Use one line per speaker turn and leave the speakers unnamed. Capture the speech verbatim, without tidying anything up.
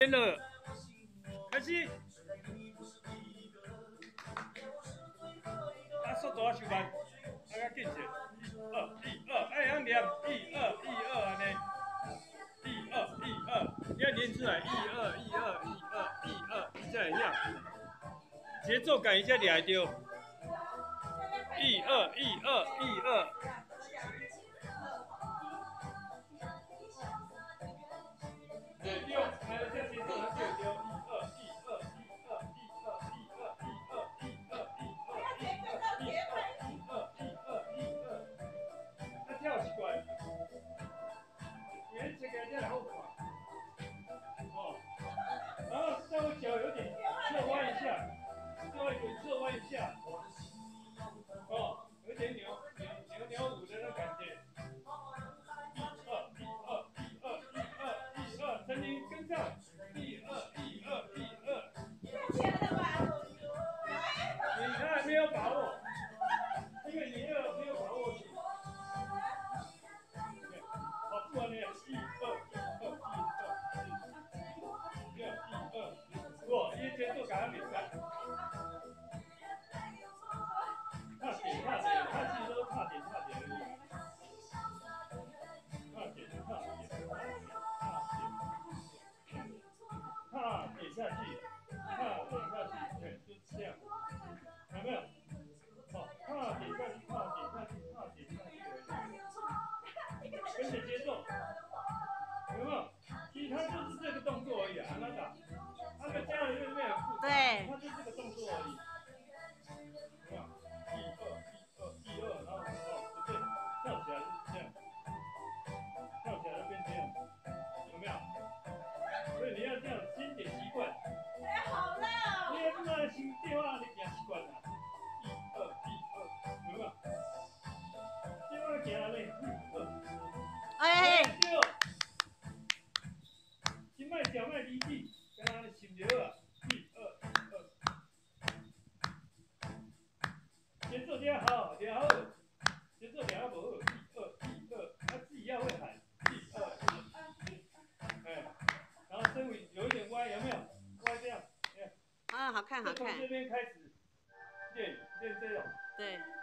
天了，开始。啊，速度啊收慢，啊较紧些。一二一二，哎，要念一二一二安尼。一二一二，要念出来，一二一二一二一二，你才会晓。节奏感一下抓得到。一二一二一二。对，六，来了，这节奏能对对。一二一二一二一二一二一二一二一二一二一二一二一二，啊，跳习惯，原这个才好看。哦，然后稍微脚有点侧弯一下，稍微有点侧弯一下。哦，有点扭扭扭扭舞的那感觉。一二一二一二一二一二，陈琳跟上。一二一二一二。你还没有把握，因为你没有没有把握住。好，不然呢？一二一二一二一二，不，因为节奏感比赛。踏点踏点，他其实都是踏点踏点而已。踏点踏点踏点踏点，踏点下去，踏点下去，对，就是这样。有没有？好，踏点下去，踏点下去，踏点下去而已。跟着节奏，有没有？其实它就是这个动作而已啊，安娜达。他们加的就是没有复杂，它就这个动作而已。有没有？一二一二一二，然后哦不对，跳起来就是这样，跳起来就变这样，有没有？所以你要这样先点习惯。哎，好累哦！你要那新电话你点习惯了。一二一二，有没有？电话行安尼，一二。哎，对。心脉小脉离地，跟他心流啊。一二一二。节奏抓好，抓好，节奏抓好无？一二一二，他自己要会喊。一二一，哎，然后身体有一点歪，有没有？歪这样，
啊，好看好看。
从这边开始练练这种。
对。